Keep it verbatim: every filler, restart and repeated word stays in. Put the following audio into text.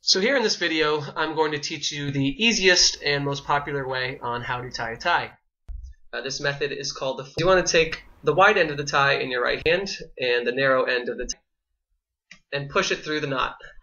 So here in this video, I'm going to teach you the easiest and most popular way on how to tie a tie. Uh, this method is called the... You want to take the wide end of the tie in your right hand and the narrow end of the tie and push it through the knot.